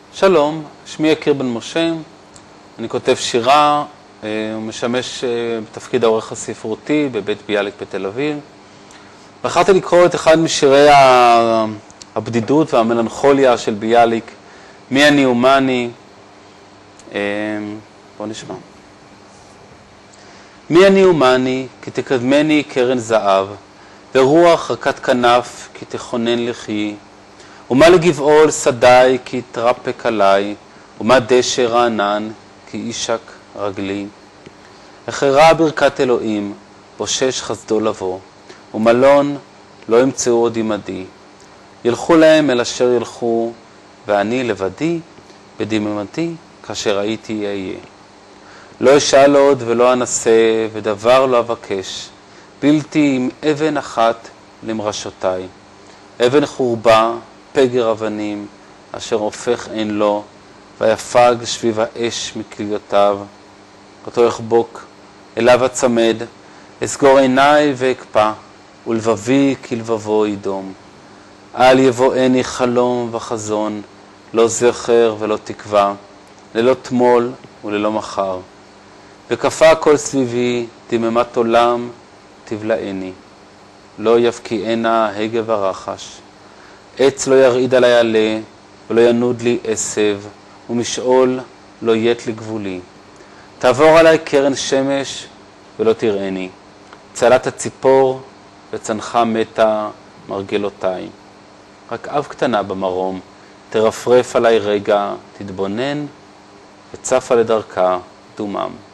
שלום, שמי יקיר בן משה, אני כותב שירה ומשמש בתפקיד העורך הספרותי בבית ביאליק בתל אביב. בחרתי לקרוא את אחד משירי הבדידות והמלנכוליה של ביאליק, מי אני ומה אני. בואו נשמע. מי אני ומה אני, כי תקדמני קרן זהב, ורוח רכת כנף, כי תכונן לחיי. ומה לגבעול שדי, כי תרפק עליי, ומה דשא רענן, כי אישק רגלי. החרה ברכת אלוהים, בושש חסדו לבוא, ומלון לא ימצאו עוד עמדי. ילכו להם אל אשר ילכו, ואני לבדי, בדממתי, כאשר הייתי אהיה. לא אשאל עוד ולא אנסה, ודבר לא אבקש, בלתי עם אבן אחת למרשותיי. אבן חורבה, פגר אבנים, אשר הופך אין לו, ויפג שביב האש מכליותיו. אותו יחבוק, אליו הצמד, אסגור עיניי ואקפא, ולבבי כלבבו ידום. אל יבואני חלום וחזון, לא זכר ולא תקווה, ללא תמול וללא מחר. וקפה כל סביבי, דממת עולם תבלעני. לא יבקיענה הגה ורחש. עץ לא ירעיד עלי עלה, ולא ינוד לי עשב, ומשעול לא יית לגבולי. תעבור עלי קרן שמש, ולא תראני. צלת הציפור, וצנחה מתה מרגלותיי. רק אב קטנה במרום, תרפרף עלי רגע, תתבונן, וצפה לדרכה דומם.